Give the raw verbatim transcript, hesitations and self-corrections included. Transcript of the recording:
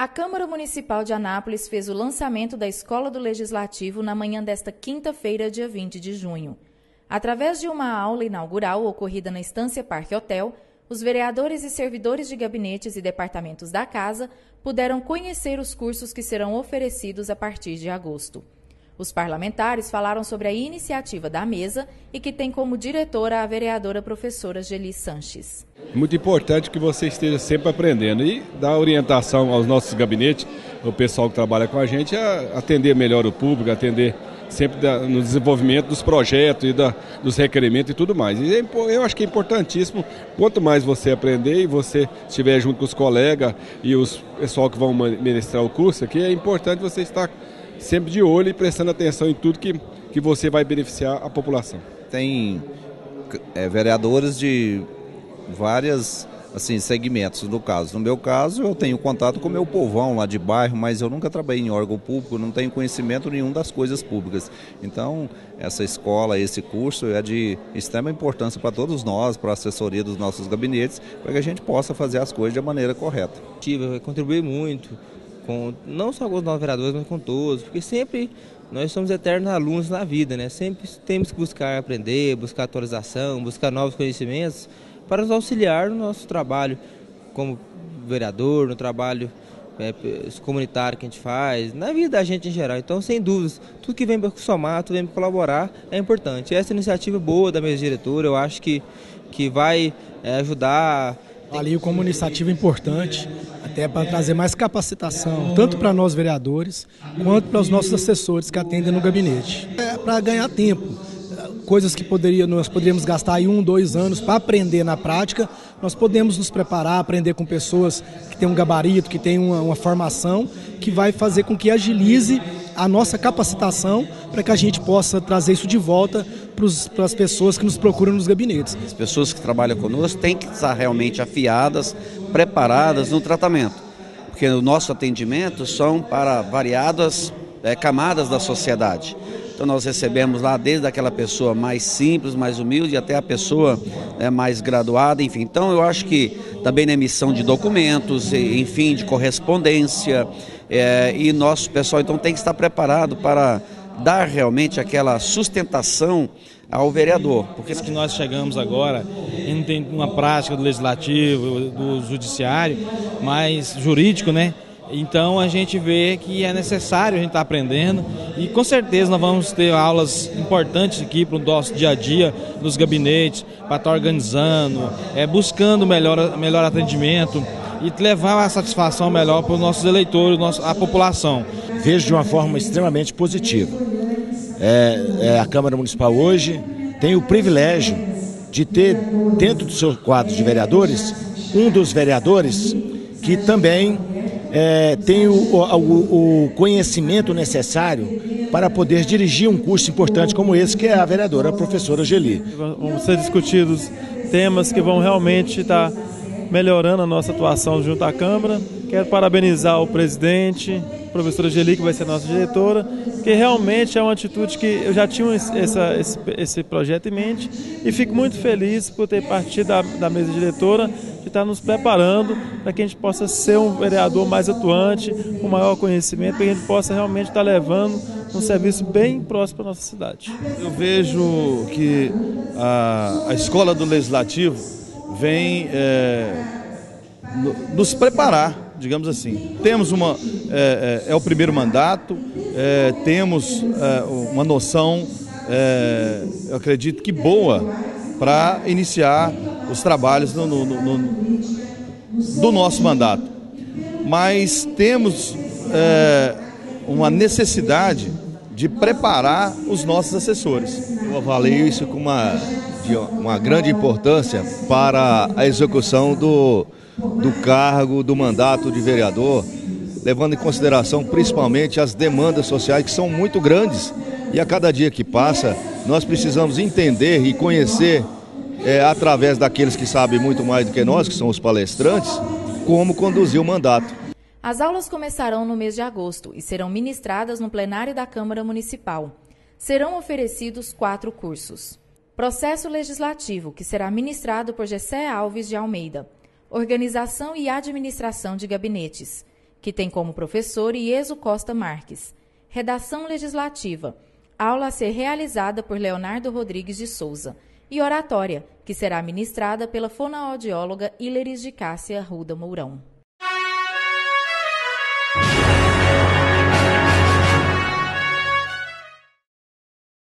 A Câmara Municipal de Anápolis fez o lançamento da Escola do Legislativo na manhã desta quinta-feira, dia vinte de junho. Através de uma aula inaugural ocorrida na Estância Parque Hotel, os vereadores e servidores de gabinetes e departamentos da Casa puderam conhecer os cursos que serão oferecidos a partir de agosto. Os parlamentares falaram sobre a iniciativa da mesa e que tem como diretora a vereadora professora Geli Sanches. Muito importante que você esteja sempre aprendendo e dar orientação aos nossos gabinetes, o pessoal que trabalha com a gente, a atender melhor o público, atender sempre da, no desenvolvimento dos projetos e da, dos requerimentos e tudo mais. E é, eu acho que é importantíssimo, quanto mais você aprender e você estiver junto com os colegas e os pessoal que vão ministrar o curso aqui, é importante você estar sempre de olho e prestando atenção em tudo que, que você vai beneficiar a população. Tem é, vereadores de várias assim, segmentos, no caso. No meu caso, eu tenho contato com o meu povão lá de bairro, mas eu nunca trabalhei em órgão público, não tenho conhecimento nenhum das coisas públicas. Então, essa escola, esse curso é de extrema importância para todos nós, para a assessoria dos nossos gabinetes, para que a gente possa fazer as coisas de maneira correta. Vai contribuir muito, com, não só com os nossos vereadores, mas com todos, porque sempre nós somos eternos alunos na vida, né? Sempre temos que buscar aprender, buscar atualização, buscar novos conhecimentos para nos auxiliar no nosso trabalho como vereador, no trabalho é, comunitário que a gente faz, na vida da gente em geral. Então, sem dúvidas, tudo que vem para somar, tudo que vem para colaborar é importante. Essa iniciativa boa da mesa diretora, eu acho que, que vai é, ajudar. Ali como iniciativa importante, até para trazer mais capacitação, tanto para nós vereadores, quanto para os nossos assessores que atendem no gabinete. É para ganhar tempo. Coisas que poderia, nós poderíamos gastar aí um, dois anos para aprender na prática, nós podemos nos preparar, aprender com pessoas que têm um gabarito, que têm uma, uma formação, que vai fazer com que agilize a nossa capacitação para que a gente possa trazer isso de volta para as pessoas que nos procuram nos gabinetes. As pessoas que trabalham conosco têm que estar realmente afiadas, preparadas no tratamento, porque o nosso atendimento são para variadas é, camadas da sociedade. Então nós recebemos lá desde aquela pessoa mais simples, mais humilde, até a pessoa né, mais graduada, enfim. Então eu acho que também na emissão de documentos, enfim, de correspondência, é, e nosso pessoal então tem que estar preparado para dar realmente aquela sustentação ao vereador. Porque que nós chegamos agora, não tem uma prática do legislativo, do judiciário, mas jurídico, né? Então a gente vê que é necessário a gente estar aprendendo e com certeza nós vamos ter aulas importantes aqui para o nosso dia a dia, nos gabinetes, para estar organizando, é, buscando melhor, melhor atendimento e levar a satisfação melhor para os nossos eleitores, a população. Vejo de uma forma extremamente positiva. É, é, a Câmara Municipal hoje tem o privilégio de ter dentro do seu quadro de vereadores um dos vereadores que também É, tem o, o, o conhecimento necessário para poder dirigir um curso importante como esse, que é a vereadora a professora Geli. Vão ser discutidos temas que vão realmente estar melhorando a nossa atuação junto à Câmara. Quero parabenizar o presidente, a professora Geli, que vai ser a nossa diretora, porque realmente é uma atitude que eu já tinha essa, esse, esse projeto em mente e fico muito feliz por ter partido da, da mesa diretora, de estar nos preparando para que a gente possa ser um vereador mais atuante, com maior conhecimento, para que a gente possa realmente estar levando um serviço bem próximo para a nossa cidade. Eu vejo que a, a Escola do Legislativo vem é, nos preparar, digamos assim. Temos uma, é, é, é o primeiro mandato, é, temos é, uma noção, é, eu acredito que boa, para iniciar os trabalhos no, no, no, no, do nosso mandato. Mas temos é, uma necessidade de preparar os nossos assessores. Eu avalio isso com uma, de uma grande importância para a execução do, do cargo, do mandato de vereador, levando em consideração principalmente as demandas sociais que são muito grandes e a cada dia que passa nós precisamos entender e conhecer é, através daqueles que sabem muito mais do que nós, que são os palestrantes, como conduzir o mandato. As aulas começarão no mês de agosto e serão ministradas no plenário da Câmara Municipal. Serão oferecidos quatro cursos. Processo Legislativo, que será ministrado por Gessé Alves de Almeida. Organização e Administração de Gabinetes. que tem como professor Ieso Costa Marques. Redação legislativa, aula a ser realizada por Leonardo Rodrigues de Souza. E oratória, que será ministrada pela fonoaudióloga Hileris de Cássia Arruda Mourão.